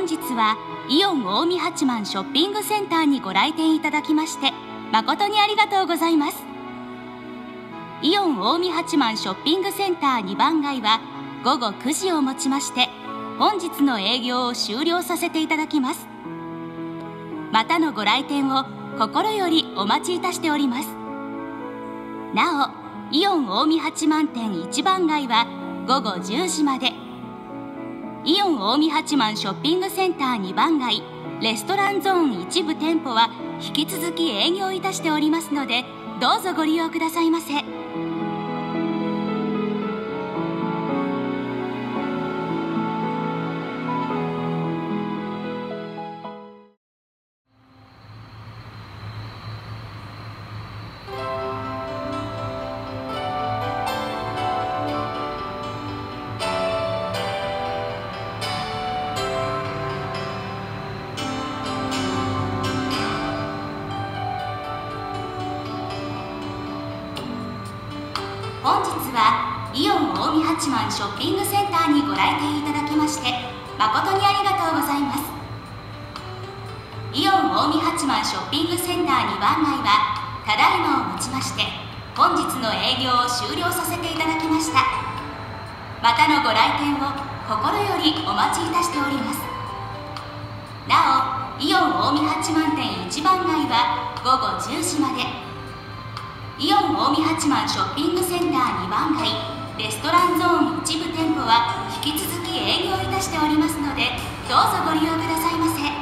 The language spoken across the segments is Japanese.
本日はイオン近江八幡ショッピングセンターにご来店いただきまして誠にありがとうございます。イオン近江八幡ショッピングセンター2番街は午後9時をもちまして本日の営業を終了させていただきます。またのご来店を心よりお待ちいたしております。なお、イオン近江八幡店1番街は午後10時まで、イオン近江八幡ショッピングセンター2番街レストランゾーン一部店舗は引き続き営業いたしておりますので、どうぞご利用くださいませ。本日はイオン近江八幡ショッピングセンターにご来店いただきまして誠にありがとうございます。イオン近江八幡ショッピングセンター2番街はただいまをもちまして本日の営業を終了させていただきました。またのご来店を心よりお待ちいたしております。なお、イオン近江八幡店1番街は午後10時まで、イオン近江八幡ショッピングセンター2番街レストランゾーン一部店舗は引き続き営業いたしておりますので、どうぞご利用くださいませ。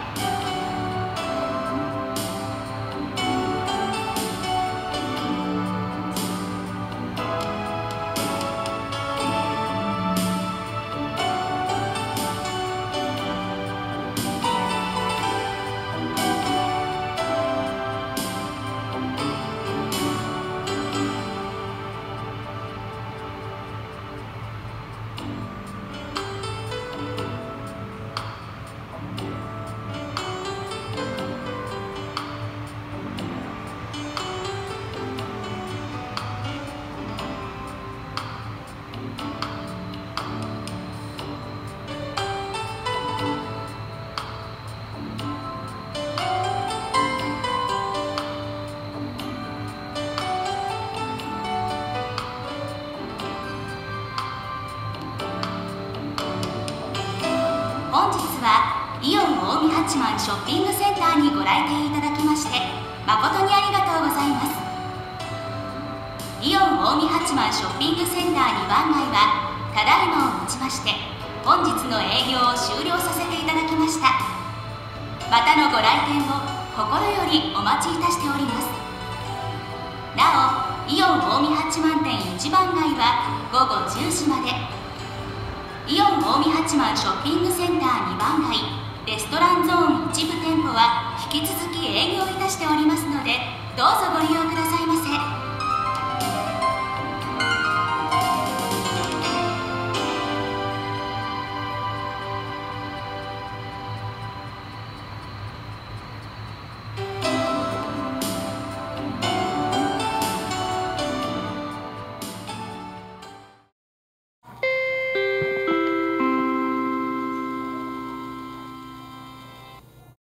本日はイオン近江八幡ショッピングセンターにご来店いただきまして誠にありがとうございます。イオン近江八幡ショッピングセンター2番街はただいまをもちまして本日の営業を終了させていただきました。またのご来店を心よりお待ちいたしております。なお、イオン近江八幡店1番街は午後10時まで、イオン近江八幡ショッピングセンター2番街レストランゾーン一部店舗は引き続き営業いたしておりますので、どうぞご利用くださいませ。